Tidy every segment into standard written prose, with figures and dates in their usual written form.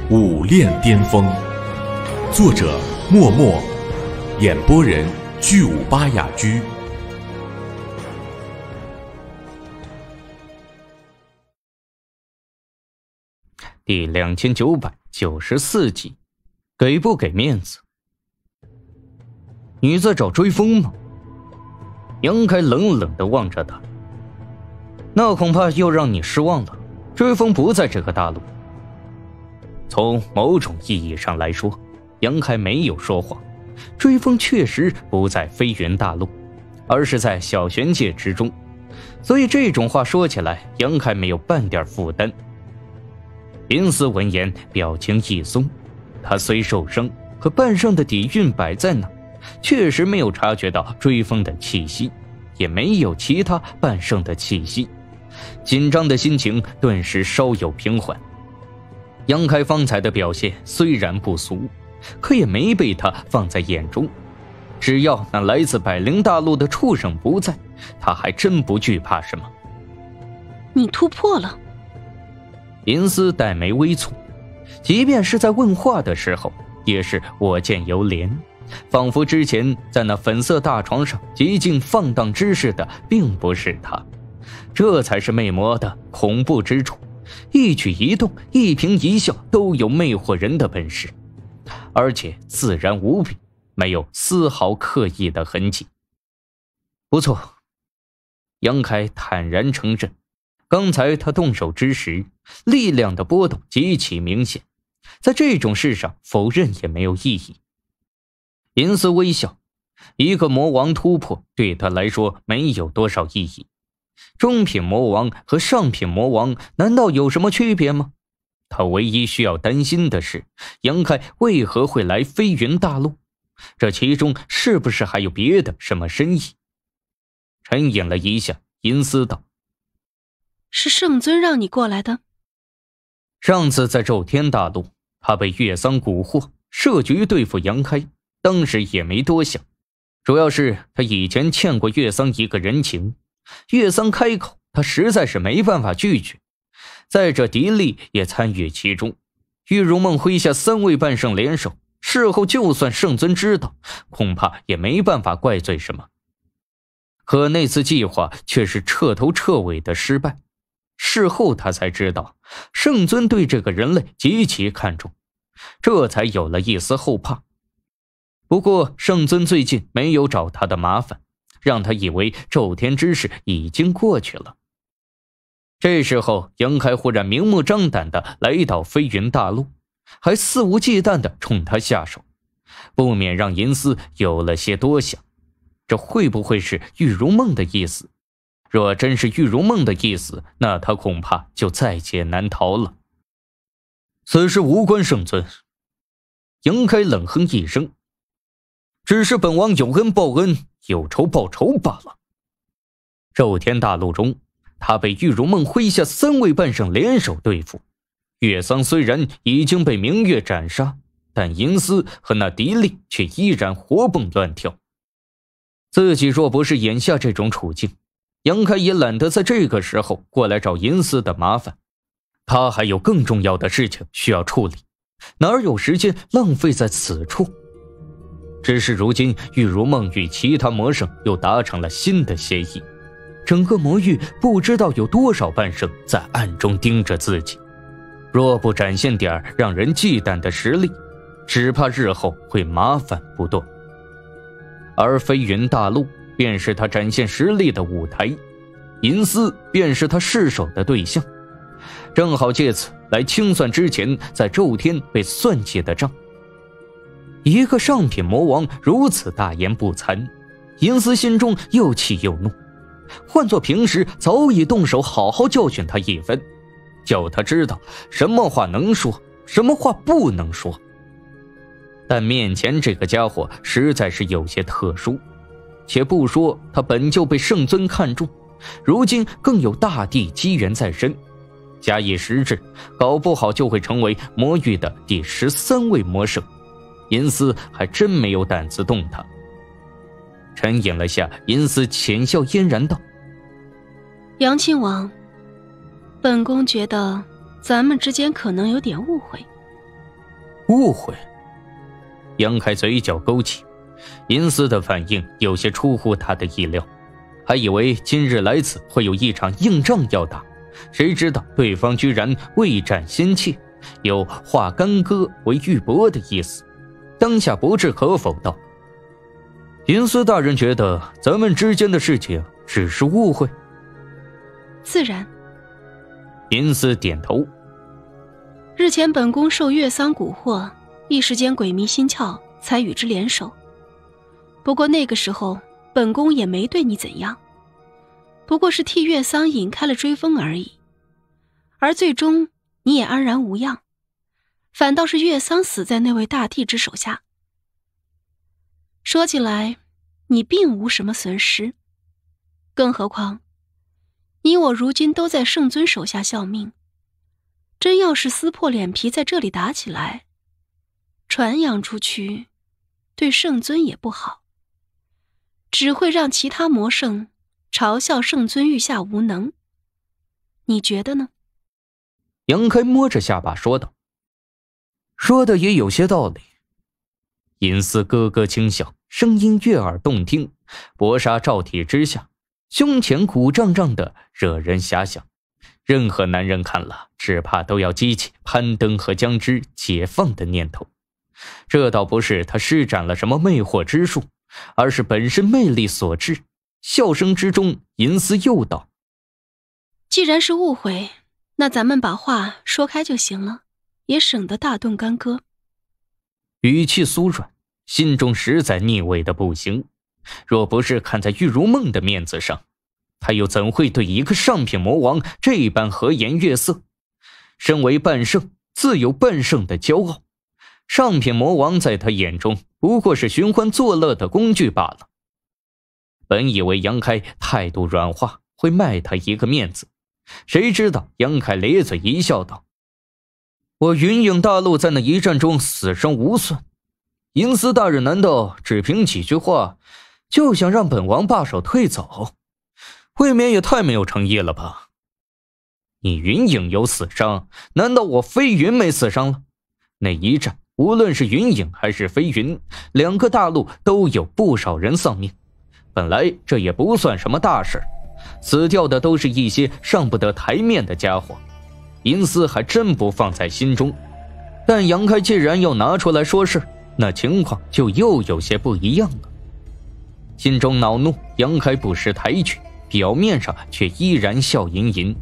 武炼巅峰，作者默默，演播人巨武巴雅居。 第2994集，给不给面子？你在找追风吗？杨开冷冷地望着他。那恐怕又让你失望了，追风不在这个大陆。从某种意义上来说，杨开没有说谎，追风确实不在飞云大陆，而是在小玄界之中，所以这种话说起来，杨开没有半点负担。林思闻言表情一松，他虽受伤，可半圣的底蕴摆在那，确实没有察觉到追风的气息，也没有其他半圣的气息，紧张的心情顿时稍有平缓。杨开方才的表现虽然不俗，可也没被他放在眼中，只要那来自百灵大陆的畜生不在，他还真不惧怕什么。 你突破了。 林思黛眉微蹙，即便是在问话的时候也是我见犹怜，仿佛之前在那粉色大床上极尽放荡之事的并不是他，这才是魅魔的恐怖之处，一举一动一颦一笑都有魅惑人的本事，而且自然无比，没有丝毫刻意的痕迹。不错，杨开坦然承认，刚才他动手之时，力量的波动极其明显，在这种事上否认也没有意义。林思微笑，一个魔王突破对他来说没有多少意义，中品魔王和上品魔王难道有什么区别吗？他唯一需要担心的是，杨开为何会来飞云大陆，这其中是不是还有别的什么深意？沉吟了一下，银思道： 是圣尊让你过来的？ 上次在咒天大陆，他被月桑蛊惑，设局对付杨开，当时也没多想，主要是他以前欠过月桑一个人情，月桑开口，他实在是没办法拒绝。再者狄力也参与其中，玉如梦麾下3位半圣联手，事后就算圣尊知道，恐怕也没办法怪罪什么。可那次计划却是彻头彻尾的失败，事后他才知道圣尊对这个人类极其看重，这才有了一丝后怕。不过圣尊最近没有找他的麻烦，让他以为咒天之事已经过去了。这时候杨开忽然明目张胆地来到飞云大陆，还肆无忌惮地冲他下手，不免让银思有了些多想，这会不会是玉如梦的意思？若真是玉如梦的意思，那他恐怕就在劫难逃了。此事无关圣尊。杨开冷哼一声，只是本王有恩报恩，有仇报仇罢了。咒天大陆中，他被玉如梦麾下3位半圣联手对付，月桑虽然已经被明月斩杀，但银思和那狄力却依然活蹦乱跳。自己若不是眼下这种处境，杨开也懒得在这个时候过来找银思的麻烦，他还有更重要的事情需要处理，哪有时间浪费在此处？只是如今玉如梦与其他魔圣又达成了新的协议，整个魔域不知道有多少半圣在暗中盯着自己，若不展现点让人忌惮的实力，只怕日后会麻烦不断。而飞云大陆便是他展现实力的舞台，银思便是他试手的对象，正好借此来清算之前在咒天被算计的账。一个上品魔王如此大言不惭，银思心中又气又怒，换作平时早已动手好好教训他一番，叫他知道什么话能说，什么话不能说。但面前这个家伙实在是有些特殊，且不说他本就被圣尊看重，如今更有大地机缘在身，假以时日，搞不好就会成为魔域的第13位魔圣。银思还真没有胆子动他。沉吟了下，银思浅笑嫣然道： 杨亲王，本宫觉得咱们之间可能有点误会， 误会？杨开嘴角勾起，银丝的反应有些出乎他的意料，还以为今日来此会有一场硬仗要打，谁知道对方居然未战先怯，有化干戈为玉帛的意思，当下不置可否道：银丝大人觉得咱们之间的事情只是误会？ 自然。 银丝点头。 日前本宫受月桑蛊惑，一时间鬼迷心窍，才与之联手。不过那个时候本宫也没对你怎样，不过是替月桑引开了追风而已，而最终你也安然无恙，反倒是月桑死在那位大帝之手下。说起来你并无什么损失，更何况你我如今都在圣尊手下效命，真要是撕破脸皮在这里打起来，传扬出去对圣尊也不好，只会让其他魔圣嘲笑圣尊御下无能，你觉得呢？ 杨开摸着下巴说道。说的也有些道理。银丝咯咯轻笑，声音悦耳动听，薄纱罩体之下，胸前鼓胀胀的，惹人遐想。任何男人看了，只怕都要激起攀登和将之解放的念头。这倒不是他施展了什么魅惑之术，而是本身魅力所致。笑声之中，银丝又道： 既然是误会，那咱们把话说开就行了，也省得大动干戈。 语气酥软，心中实在腻味的不行。若不是看在玉如梦的面子上，他又怎会对一个上品魔王这般和颜悦色？身为半圣，自有半圣的骄傲。上品魔王在他眼中不过是寻欢作乐的工具罢了。本以为杨开态度软化，会卖他一个面子，谁知道杨开咧嘴一笑道：我云影大陆在那一战中死伤无算，银丝大人难道只凭几句话就想让本王罢手退走？未免也太没有诚意了吧。你云影有死伤，难道我飞云没死伤了？那一战无论是云影还是飞云，两个大陆都有不少人丧命，本来这也不算什么大事，死掉的都是一些上不得台面的家伙，银丝还真不放在心中。但杨开既然要拿出来说事，那情况就又有些不一样了。心中恼怒，杨开不识抬举，表面上却依然笑吟吟。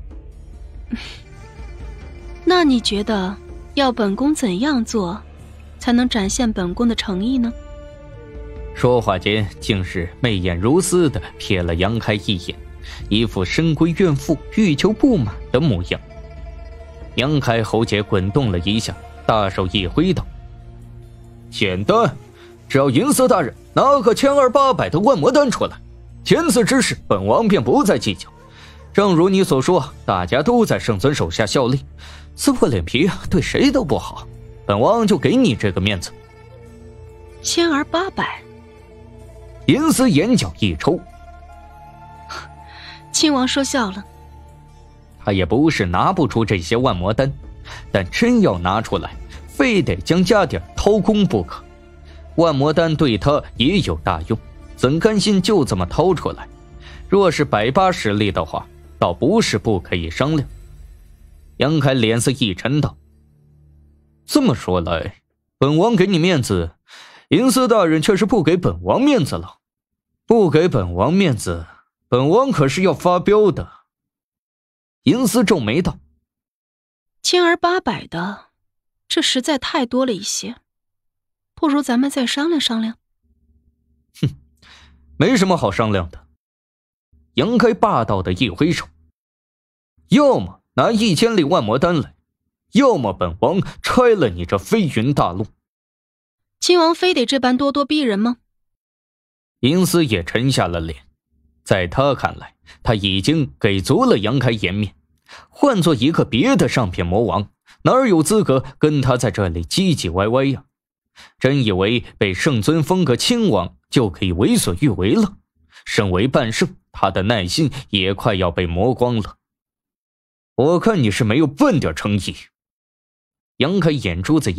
那你觉得要本宫怎样做才能展现本宫的诚意呢？ 说话间竟是媚眼如丝地瞥了杨开一眼，一副深闺怨妇欲求不满的模样。杨开喉结滚动了一下，大手一挥道：简单，只要银丝大人拿个1200的万魔丹出来，前次之事本王便不再计较。正如你所说，大家都在圣尊手下效力，撕破脸皮对谁都不好，本王就给你这个面子。 1800。 银丝眼角一抽， 亲王说笑了。 他也不是拿不出这些万魔丹，但真要拿出来，非得将家底掏空不可。万魔丹对他也有大用，怎甘心就这么掏出来？若是百八实力的话，倒不是不可以商量。杨开脸色一沉道：这么说来，本王给你面子，银丝大人却是不给本王面子了。不给本王面子，本王可是要发飙的。银丝皱眉道 ：1800的，这实在太多了一些，不如咱们再商量商量。 哼，没什么好商量的。杨开霸道的一挥手，要么拿1000粒万魔丹来，要么本王拆了你这飞云大陆。 亲王非得这般咄咄逼人吗？ 银丝也沉下了脸，在他看来，他已经给足了杨开颜面，换做一个别的上品魔王，哪有资格跟他在这里唧唧歪歪呀？真以为被圣尊封个亲王就可以为所欲为了？身为半圣，他的耐心也快要被磨光了。我看你是没有半点诚意。杨开眼珠子一瞪，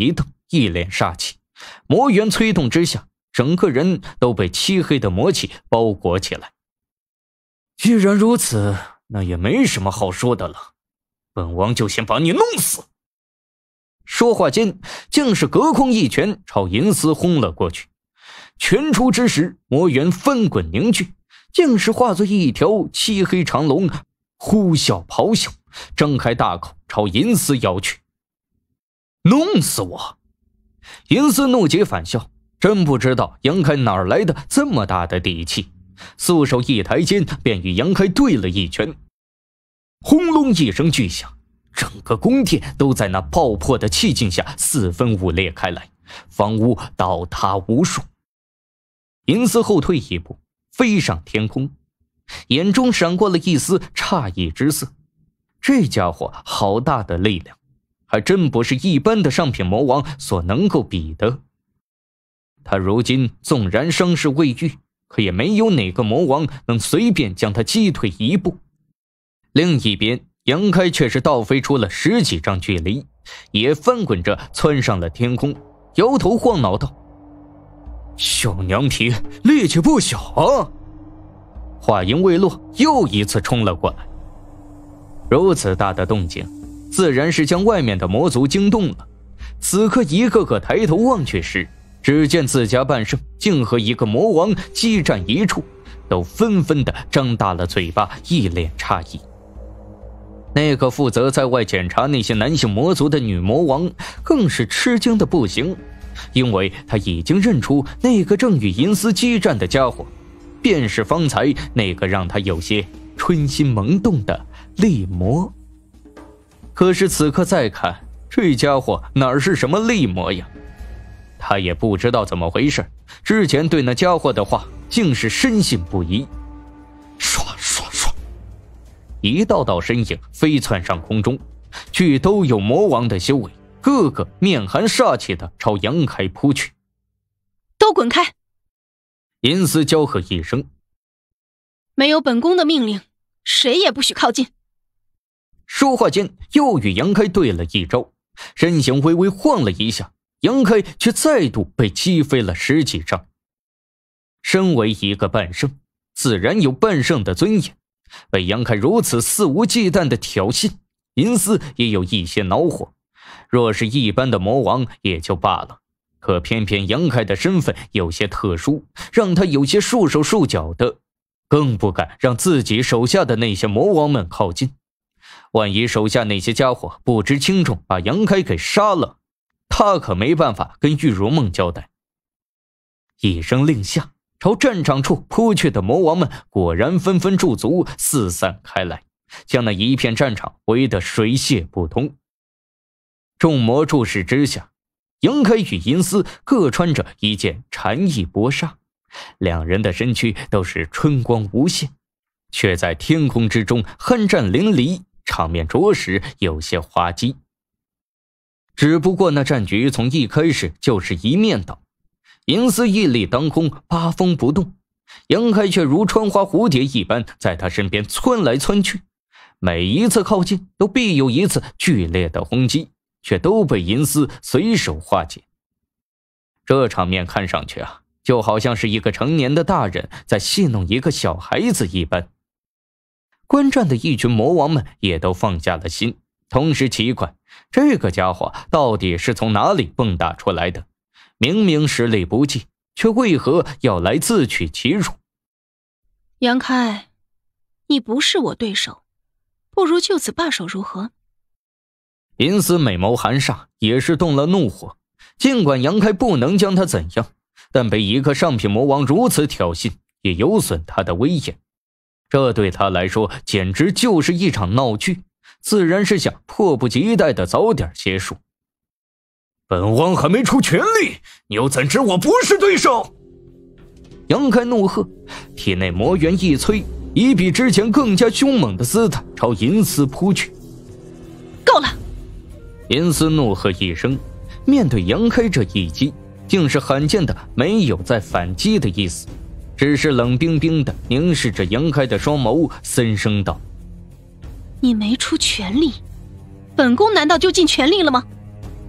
一脸煞气。魔元催动之下，整个人都被漆黑的魔气包裹起来。既然如此，那也没什么好说的了，本王就先把你弄死。说话间，竟是隔空一拳朝银丝轰了过去。拳出之时，魔元翻滚凝聚，竟是化作一条漆黑长龙，呼啸咆哮，张开大口朝银丝咬去。弄死我！银丝怒极反笑，真不知道杨开哪来的这么大的底气，素手一抬肩便与杨开对了一拳。轰隆一声巨响，整个宫殿都在那爆破的气劲下四分五裂开来，房屋倒塌无数。银丝后退一步，飞上天空，眼中闪过了一丝诧异之色。这家伙好大的力量，还真不是一般的上品魔王所能够比的。他如今纵然伤势未愈，可也没有哪个魔王能随便将他击退一步。另一边，杨开却是倒飞出了10几丈距离，也翻滚着窜上了天空，摇头晃脑道：“小娘皮力气不小啊！”话音未落，又一次冲了过来。如此大的动静，自然是将外面的魔族惊动了。此刻一个个抬头望去时，只见自家半圣竟和一个魔王激战一处，都纷纷的张大了嘴巴，一脸诧异。那个负责在外检查那些男性魔族的女魔王更是吃惊的不行，因为他已经认出那个正与银丝激战的家伙，便是方才那个让他有些春心萌动的厉魔。可是此刻再看，这家伙哪是什么厉魔呀？他也不知道怎么回事，之前对那家伙的话竟是深信不疑。唰唰唰，一道道身影飞窜上空中，俱都有魔王的修为，个个面含煞气的朝杨开扑去。 都滚开！ 银丝娇喝一声：“ 没有本宫的命令，谁也不许靠近。” 说话间，又与杨开对了一招，身形微微晃了一下，杨开却再度被击飞了10几丈。身为一个半圣，自然有半圣的尊严，被杨开如此肆无忌惮的挑衅，银丝也有一些恼火。若是一般的魔王也就罢了，可偏偏杨开的身份有些特殊，让他有些束手束脚的，更不敢让自己手下的那些魔王们靠近。万一手下那些家伙不知轻重，把杨开给杀了，他可没办法跟玉如梦交代。一声令下，朝战场处扑去的魔王们果然纷纷驻足，四散开来，将那一片战场围得水泄不通。众魔注视之下，杨开与银丝各穿着一件禅意薄纱，两人的身躯都是春光无限，却在天空之中酣战淋漓，场面着实有些滑稽。只不过那战局从一开始就是一面倒，银丝屹立当空，八风不动，杨开却如穿花蝴蝶一般在他身边窜来窜去，每一次靠近都必有一次剧烈的轰击，却都被银丝随手化解。这场面看上去就好像是一个成年的大人在戏弄一个小孩子一般。观战的一群魔王们也都放下了心，同时奇怪这个家伙到底是从哪里蹦跶出来的，明明实力不济，却为何要来自取其辱？ 杨开，你不是我对手，不如就此罢手如何？ 银丝美眸含煞，也是动了怒火。尽管杨开不能将他怎样，但被一个上品魔王如此挑衅，也有损他的威严。这对他来说简直就是一场闹剧，自然是想迫不及待的早点结束。 本王还没出全力，你又怎知我不是对手？ 杨开怒喝，体内魔元一催，以比之前更加凶猛的姿态朝银丝扑去。 够了！ 银丝怒喝一声，面对杨开这一击，竟是罕见的没有再反击的意思，只是冷冰冰的凝视着杨开的双眸，森声道： 你没出全力，本宫难道就尽全力了吗？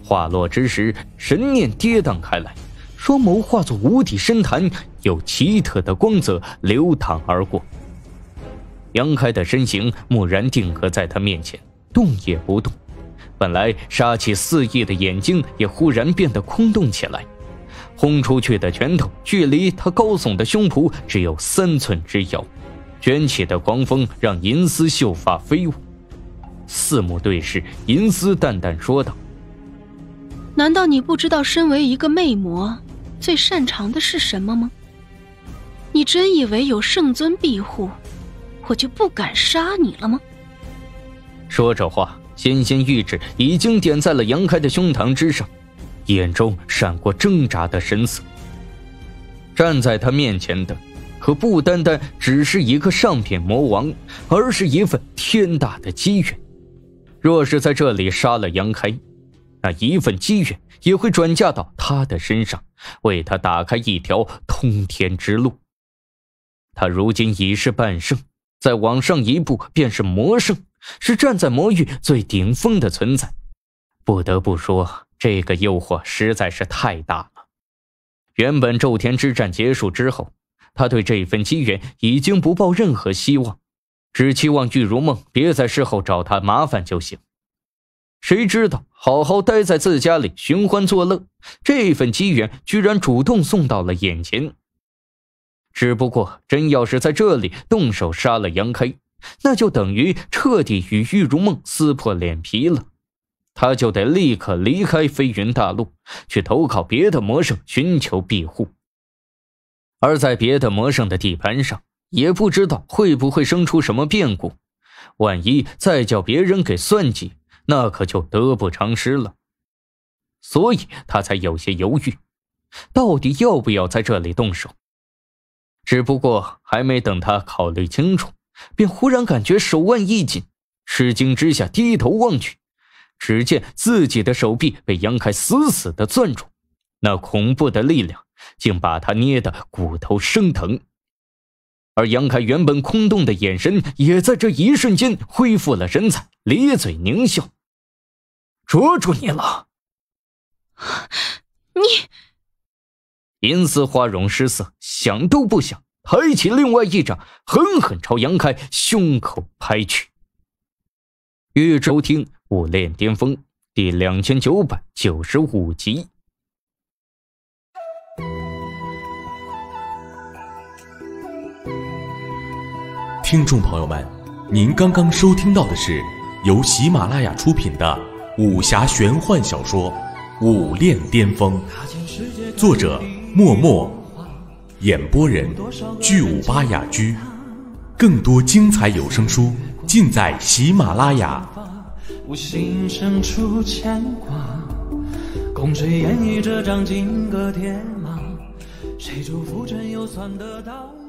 话落之时，神念跌宕开来，双眸化作无底深潭，有奇特的光泽流淌而过。杨开的身形蓦然定格在他面前，动也不动。本来杀气四溢的眼睛也忽然变得空洞起来，轰出去的拳头距离他高耸的胸脯只有3寸之遥，卷起的狂风让银丝秀发飞舞。四目对视，银丝淡淡说道： 难道你不知道身为一个魅魔最擅长的是什么吗？你真以为有圣尊庇护我就不敢杀你了吗？ 说着话，纤纤玉指已经点在了杨开的胸膛之上，眼中闪过挣扎的神色。站在他面前的可不单单只是一个上品魔王，而是一份天大的机缘。若是在这里杀了杨开，那一份机缘也会转嫁到他的身上，为他打开一条通天之路。他如今已是半圣，再往上一步便是魔圣，是站在魔域最顶峰的存在。不得不说，这个诱惑实在是太大了。原本骤天之战结束之后，他对这份机缘已经不抱任何希望，只期望玉如梦别在事后找他麻烦就行。谁知道好好待在自家里寻欢作乐，这份机缘居然主动送到了眼前。只不过真要是在这里动手杀了杨开，那就等于彻底与玉如梦撕破脸皮了。他就得立刻离开飞云大陆，去投靠别的魔圣寻求庇护。而在别的魔圣的地盘上，也不知道会不会生出什么变故，万一再叫别人给算计，那可就得不偿失了。所以他才有些犹豫，到底要不要在这里动手。只不过还没等他考虑清楚，便忽然感觉手腕一紧，吃惊之下低头望去，只见自己的手臂被杨开死死地攥住，那恐怖的力量竟把他捏得骨头生疼。而杨开原本空洞的眼神也在这一瞬间恢复了神采，咧嘴狞笑：捉住你了！ 你…… 银丝花容失色，想都不想，抬起另外一掌，狠狠朝杨开胸口拍去。欲收听《武炼巅峰》第2995集。 听众朋友们，您刚刚收听到的是由喜马拉雅出品的武侠玄幻小说《武炼巅峰》，作者默默，演播人巨武巴雅居。更多精彩有声书尽在喜马拉雅。 我心生出牵挂，共谁演绎这张金戈铁马？谁祝福真又算得到？